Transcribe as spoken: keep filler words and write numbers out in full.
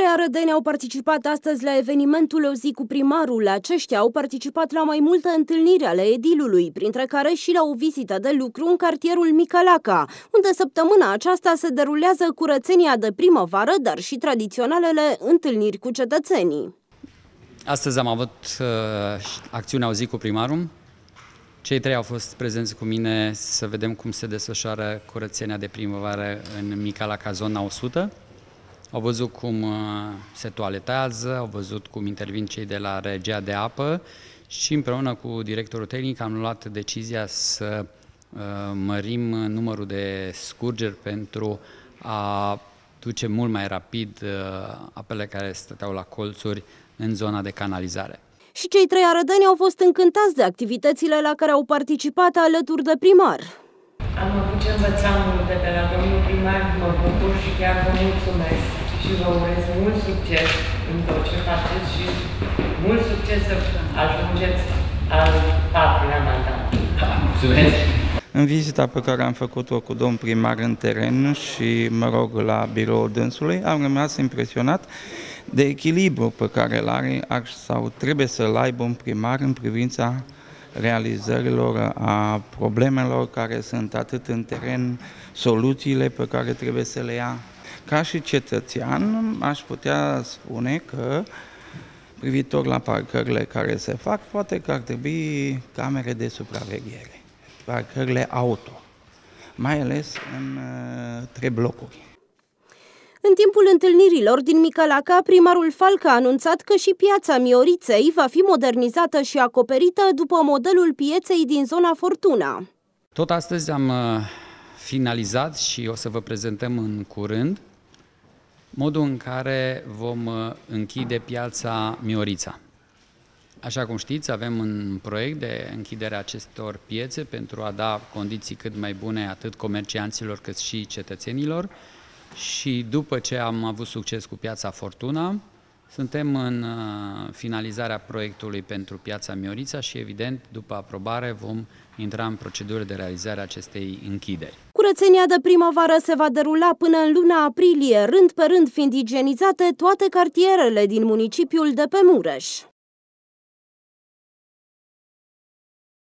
arădeni au participat astăzi la evenimentul O zi cu primarul. Aceștia au participat la mai multe întâlniri ale edilului, printre care și la o vizită de lucru în cartierul Micalaca, unde săptămâna aceasta se derulează curățenia de primăvară, dar și tradiționalele întâlniri cu cetățenii. Astăzi am avut uh, acțiunea O zi cu primarul. Cei trei au fost prezenți cu mine să vedem cum se desfășoară curățenia de primăvară în Micalaca, zona o sută. Au văzut cum se toaletează, au văzut cum intervin cei de la Regia de Apă și împreună cu directorul tehnic am luat decizia să uh, mărim numărul de scurgeri pentru a duce mult mai rapid uh, apele care stăteau la colțuri în zona de canalizare. Și cei trei arădeni au fost încântați de activitățile la care au participat alături de primar. Am avut ce învăța multe de la domnul primar, mă bucur și chiar vă mulțumesc și vă urez mult succes în tot ce faceți și mult succes să ajungeți al patrulea mandat. Mulțumesc! În vizita pe care am făcut-o cu domn primar în teren și, mă rog, la biroul dânsului, am rămas impresionat de echilibru pe care îl are sau trebuie să-l aibă un primar în privința realizărilor, a problemelor care sunt atât în teren, soluțiile pe care trebuie să le ia. Ca și cetățean, aș putea spune că, privitor la parcările care se fac, poate că ar trebui camere de supraveghere, parcările auto, mai ales în uh, trei blocuri. În timpul întâlnirilor din Micalaca, primarul Falcă a anunțat că și piața Mioriței va fi modernizată și acoperită după modelul pieței din zona Fortuna. Tot astăzi am finalizat și o să vă prezentăm în curând modul în care vom închide piața Miorița. Așa cum știți, avem un proiect de închidere a acestor piețe pentru a da condiții cât mai bune atât comercianților cât și cetățenilor. Și după ce am avut succes cu piața Fortuna, suntem în finalizarea proiectului pentru piața Miorița și, evident, după aprobare vom intra în procedură de realizare a acestei închideri. Curățenia de primăvară se va derula până în luna aprilie, rând pe rând fiind igienizate toate cartierele din municipiul de pe Mureș.